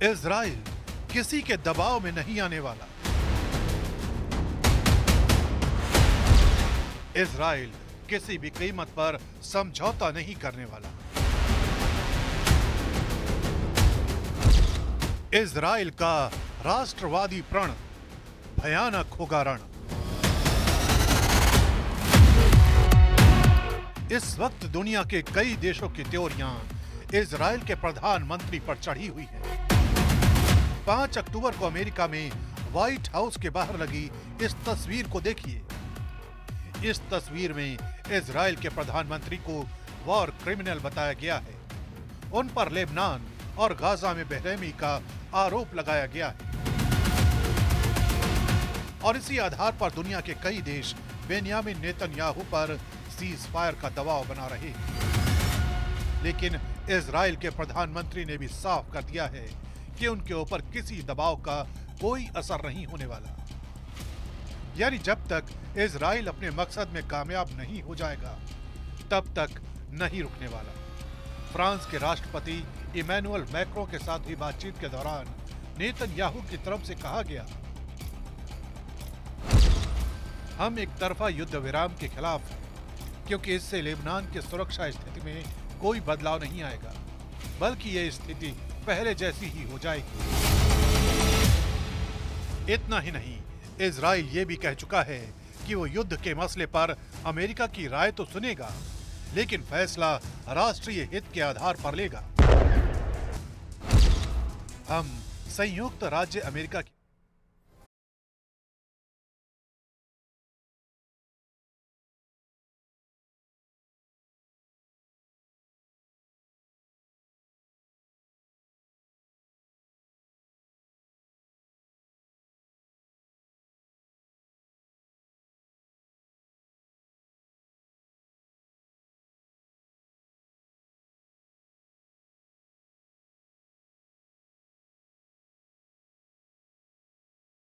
Israel किसी के दबाव में नहीं आने वाला। इजराइल किसी भी कीमत पर समझौता नहीं करने वाला। इजराइल का राष्ट्रवादी प्रण भयानक होगा रण। इस वक्त दुनिया के कई देशों की त्योरियां इजराइल के प्रधानमंत्री पर चढ़ी हुई है। 5 अक्टूबर को अमेरिका में व्हाइट हाउस के बाहर लगी इस तस्वीर को देखिए। इस तस्वीर में इजराइल के प्रधानमंत्री को वॉर क्रिमिनल बताया गया है। उन पर लेबनान और गाजा में बेरहमी का आरोप लगाया गया है और इसी आधार पर दुनिया के कई देश बेन्यामिन नेतन्याहू पर सीज फायर का दबाव बना रहे हैं। लेकिन इजराइल के प्रधानमंत्री ने भी साफ कर दिया है कि उनके ऊपर किसी दबाव का कोई असर नहीं होने वाला। यानी जब तक इजराइल अपने मकसद में कामयाब नहीं हो जाएगा तब तक नहीं रुकने वाला। फ्रांस के राष्ट्रपति इमैनुअल मैक्रों के साथ हुई बातचीत के दौरान नेतन्याहू की तरफ से कहा गया, हम एक तरफा युद्ध विराम के खिलाफ हैं क्योंकि इससे लेबनान की सुरक्षा स्थिति में कोई बदलाव नहीं आएगा, बल्कि यह स्थिति पहले जैसी ही हो जाएगी। इतना ही नहीं, इजराइल ये भी कह चुका है कि वो युद्ध के मसले पर अमेरिका की राय तो सुनेगा, लेकिन फैसला राष्ट्रीय हित के आधार पर लेगा। हम संयुक्त राज्य अमेरिका की